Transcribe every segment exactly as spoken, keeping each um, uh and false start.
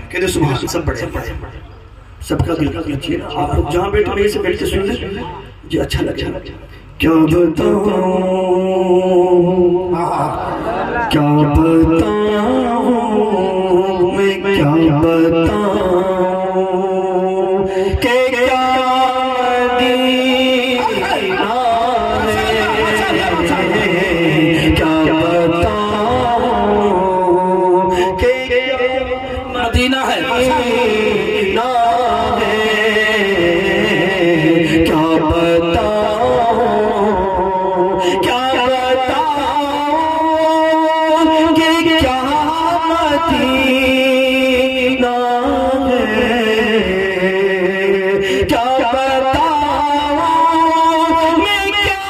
کہتے سبحان سب پڑھے سب کا دل کا اچھی ہے نا. آپ لوگ جہاں بیٹھے میرے سے بیٹھ کے سن لیں مجھے اچھا لگا. کیا بتاؤں کیا بتاؤں میں کیا بتاؤں کہ کیا مدینہ ہے کیا بتاؤں کہ مدینہ ہے کیا بتاؤں کیا بتاؤں کہ کیا مدینہ ہے کیا بتاؤں میں کیا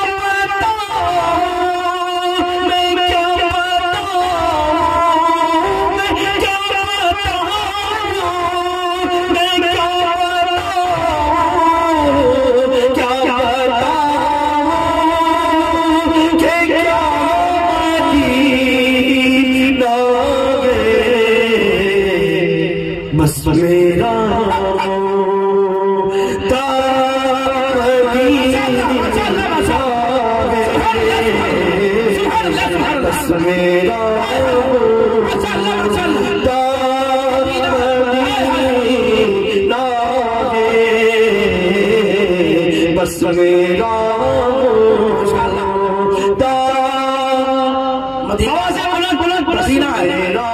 بتاؤں میں کیا بتاؤں میں کیا بتاؤں میں کیا بس میرا بس میرا بس میرا مدینہ سے بلند بلند پسینہ ہے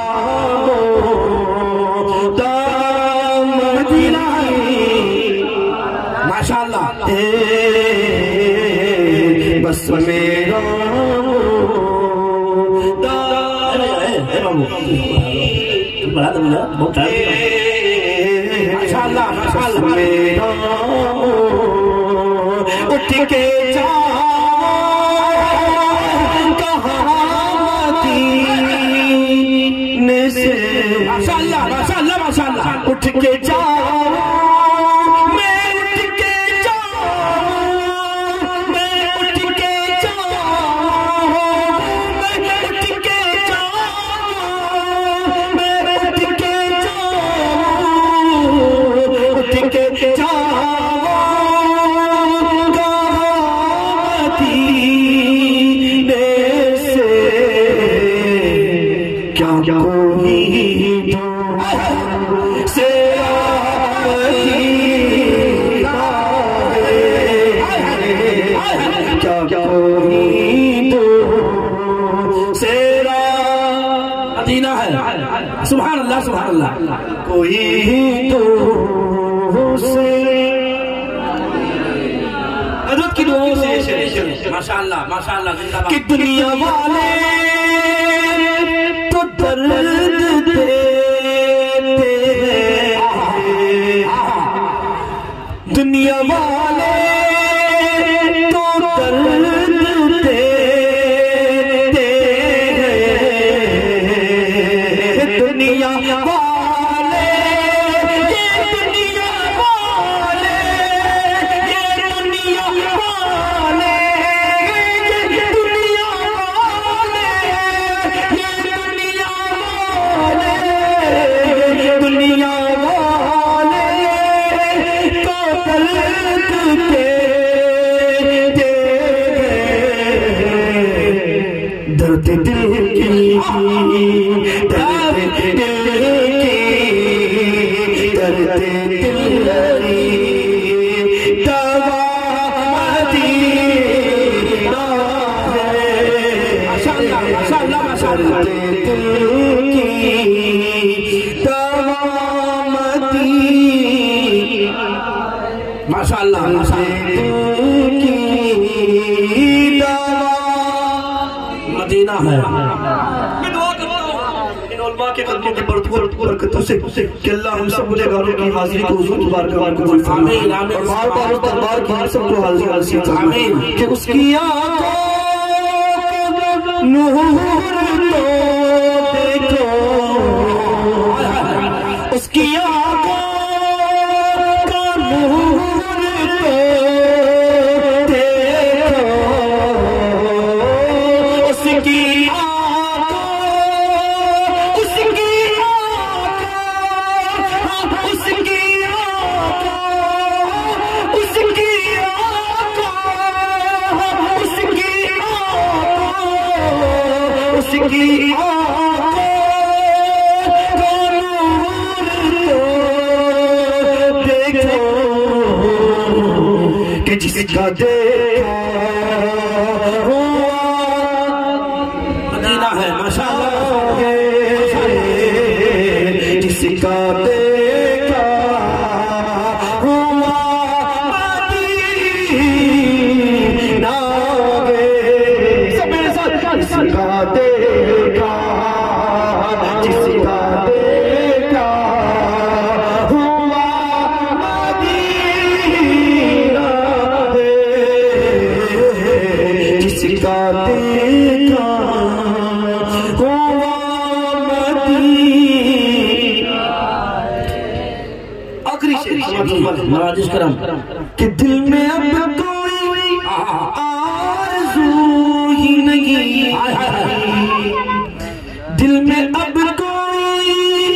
ماشاءاللہ. بس میرا ماشاءاللہ ماشاءاللہ میرا اٹھ کے جا کہاں مدینے سے ماشاءاللہ ماشاءاللہ ماشاءاللہ اٹھ کے جا سبحان اللہ سبحان اللہ کوئی تو سے حضرت کی دعاؤں سے ماشاءاللہ ماشاءاللہ زندہ باد. کہ دنیا والے تو درد دیتے دنیا والے تو درد دیتے دنیا والے یہ دنیا والے یہ دنیا والے یہ دنیا والے یہ دنیا والے دنیا والے تو درد دیتے درد دل کی ماشاءاللہ مدینہ ہے. میں دعا کرتا ہوں ان علماء کے قدموں کی برکتوں سے کہ اللہ ہم سب گنہگاروں کی حاضری کو حضور مبارکہ قبول فرمائے اور بار بار اس دربار کی ہم سب کو حاضر نصیب فرمائے کہ اس کی آنکھوں نور تو دیکھو اس کی آنکھوں کا نور تو دیکھو اس کی آنکھوں اس کی آنکھوں کی آنکھوں کو نور دیکھو کہ جس کا دیکھا ہوا مدینہ ہے ماشاءاللہ جس کا دیکھا ہوا مدینہ ہے سب میرے ساتھ جس کا دیکھا جس کا دیکھا ہوا مدینہ ہے جس کا دیکھا ہوا مدینہ آخری شیخ نوازش کرم کہ دل میں اب کوئی آرزو ہی نہیں دل میں اب کوئی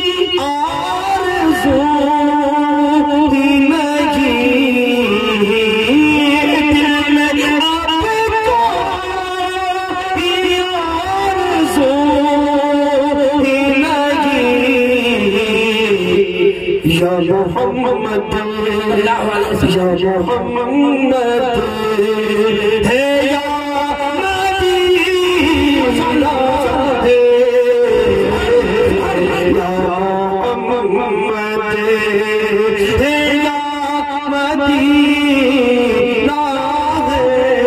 آرزو ہی نہیں دل میں اب کوئی آرزو ہی نہیں یا محمد یا محمد ہے یا مدینہ ہے یا محمد ہے یا مدینہ ہے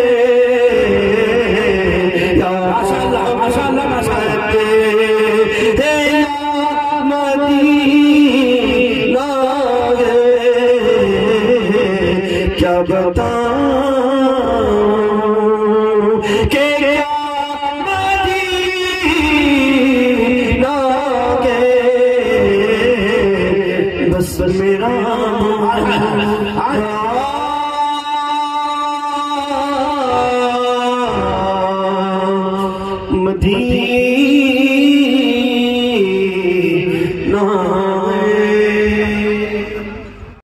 یا ماشاءاللہ ماشاءاللہ ماشاءاللہ ہے یا مدینہ ہے کیا بتاؤں کہ کیا مدینہ کے بس میرا مدینہ